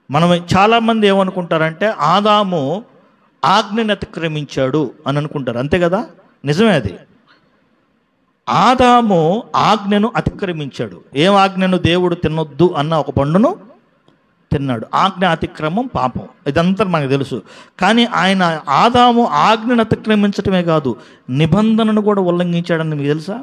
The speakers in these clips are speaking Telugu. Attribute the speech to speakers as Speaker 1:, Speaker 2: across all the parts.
Speaker 1: మనం చాలామంది ఏమనుకుంటారంటే ఆదాము ఆజ్ఞని అతిక్రమించాడు అని అనుకుంటారు, అంతే కదా? నిజమే అది. ఆదాము ఆజ్ఞను అతిక్రమించాడు. ఏం ఆజ్ఞను? దేవుడు తినొద్దు అన్న ఒక పండును తిన్నాడు. ఆజ్ఞ అతిక్రమం పాపం, ఇదంతా మనకు తెలుసు. కానీ ఆయన ఆదాము ఆజ్ఞను అతిక్రమించటమే కాదు, నిబంధనను కూడా ఉల్లంఘించాడని మీకు తెలుసా?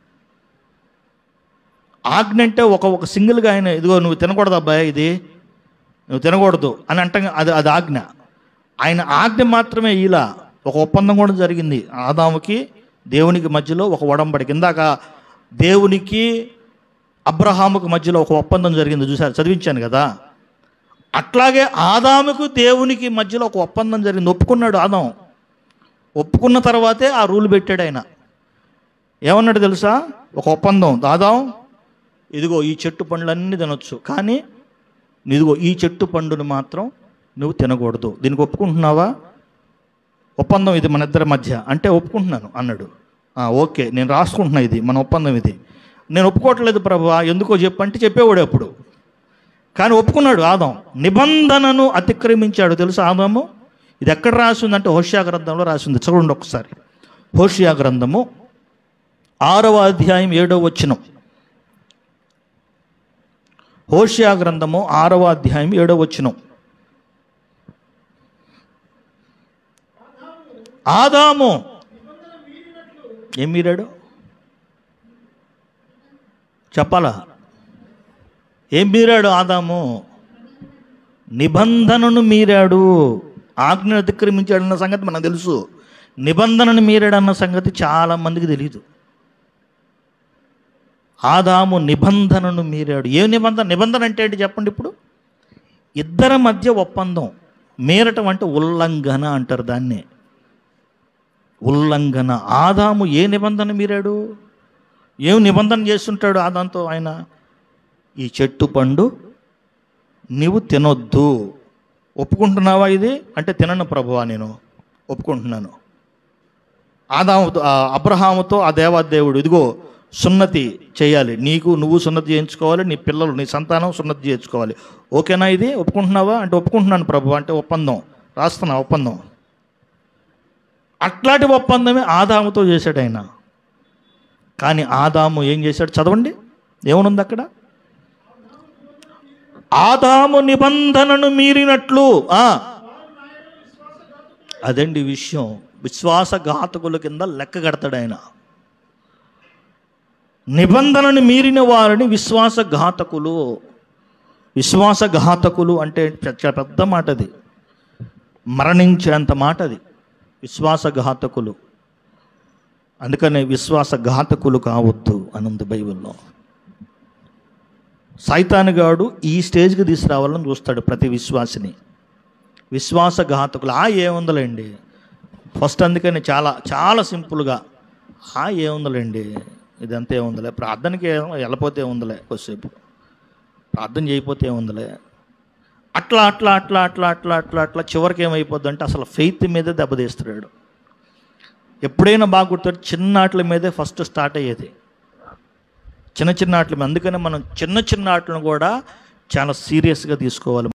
Speaker 1: ఆజ్ఞ అంటే ఒక సింగిల్గా ఆయన ఇదిగో నువ్వు తినకూడదు అబ్బాయి, ఇది నువ్వు తినకూడదు అని అంటే అది ఆజ్ఞ. ఆయన ఆజ్ఞ మాత్రమే ఇలా ఒక ఒప్పందం కూడా జరిగింది ఆదాముకి దేవునికి మధ్యలో, ఒక ఒడంబడిక. ఇందాక దేవునికి అబ్రహాముకు మధ్యలో ఒక ఒప్పందం జరిగింది చూసారు, చదివించాను కదా. అట్లాగే ఆదాముకు దేవునికి మధ్యలో ఒక ఒప్పందం జరిగింది. ఒప్పుకున్నాడు ఆదాం. ఒప్పుకున్న తర్వాతే ఆ రూల్ పెట్టాడు ఆయన. ఏమన్నాడు తెలుసా? ఒక ఒప్పందం, ఆదాం ఇదిగో ఈ చెట్టు పండ్లన్నీ తినొచ్చు, కానీ ఇదిగో ఈ చెట్టు పండును మాత్రం నువ్వు తినకూడదు. దీనికి ఒప్పుకుంటున్నావా? ఒప్పందం ఇది మన ఇద్దరి మధ్య అంటే ఒప్పుకుంటున్నాను అన్నాడు. ఓకే, నేను రాసుకుంటున్నా, ఇది మన ఒప్పందం, ఇది నేను ఒప్పుకోవట్లేదు ప్రభువా, ఎందుకో చెప్పంటే చెప్పేవాడు అప్పుడు. కానీ ఒప్పుకున్నాడు ఆదాం. నిబంధనను అతిక్రమించాడు తెలుసా ఆదాము. ఇది ఎక్కడ రాసిందంటే హోషియా గ్రంథంలో రాసింది. చూడండి ఒకసారి, హోషియా గ్రంథము 6వ అధ్యాయం 7వ వచనం. హోషియా గ్రంథము 6వ అధ్యాయం 7వ వచనం. ఆదాము ఏం మీరాడు చెప్పాలా? ఏం మీరాడు ఆదాము? నిబంధనను మీరాడు. ఆజ్ఞను అతిక్రమించాడన్న సంగతి మనకు తెలుసు, నిబంధనను మీరాడన్న సంగతి చాలామందికి తెలియదు. ఆదాము నిబంధనను మీరాడు. ఏ నిబంధన? నిబంధన అంటే ఏంటి చెప్పండి ఇప్పుడు? ఇద్దరి మధ్య ఒప్పందం. మీరటం అంటే ఉల్లంఘన అంటారు దాన్నే, ఉల్లంఘన. ఆదాము ఏ నిబంధన మీరాడు? ఏం నిబంధన చేస్తుంటాడు ఆదాంతో ఆయన? ఈ చెట్టు పండు నీవు తినొద్దు. ఒప్పుకుంటున్నావా ఇది అంటే? తినను ప్రభువా, నేను ఒప్పుకుంటున్నాను. ఆదాముతో అబ్రహాముతో ఆ దేవాదేవుడు ఇదిగో సున్నతి చేయాలి, నువ్వు సున్నతి చేయించుకోవాలి, నీ పిల్లలు నీ సంతానం సున్నతి చేయించుకోవాలి, ఓకేనా ఇది? ఒప్పుకుంటున్నావా అంటే ఒప్పుకుంటున్నాను ప్రభువా అంటే ఒప్పందం రాస్తున్నా, ఒప్పందం. అట్లాంటి ఒప్పందమే ఆదాముతో చేశాడు ఆయన. కానీ ఆదాము ఏం చేశాడు? చదవండి, ఏమనుంది అక్కడ? ఆదాము నిబంధనను మీరినట్లు. అదండి విషయం. విశ్వాసఘాతకుల కింద లెక్క కడతాడు ఆయన. నిబంధనను మీరిన వారిని విశ్వాసఘాతకులు. విశ్వాసఘాతకులు అంటే పెద్ద మాట, అది మరణించేంత మాట, అది విశ్వాసఘాతకులు. అందుకనే విశ్వాసఘాతకులు కావద్దు అని ఉంది బైబిల్లో. సైతానుగాడు ఈ స్టేజ్కి తీసుకురావాలని చూస్తాడు ప్రతి విశ్వాసిని. విశ్వాసఘాతకులు ఏముందలేండి ఫస్ట్. అందుకని చాలా చాలా సింపుల్గా ఏముందలేండి, ఇదంతా ఏముందలే, ప్రార్థనకి వెళ్ళపోతే ఉందలే, కొద్దిసేపు ప్రార్థన చేయకపోతే ఏముందలే, అట్లా అట్లా అట్లా అట్లా అట్లా అట్లా అట్లా చివరికి ఏమైపోద్ది అంటే అసలు ఫెయిత్ మీదే దెబ్బతీస్తున్నాడు. ఎప్పుడైనా బాగా గుర్తు, చిన్న ఆటల మీదే ఫస్ట్ స్టార్ట్ అయ్యేది, చిన్న చిన్న ఆటల మీద. అందుకని మనం చిన్న చిన్న ఆటలను కూడా చాలా సీరియస్గా తీసుకోవాలి.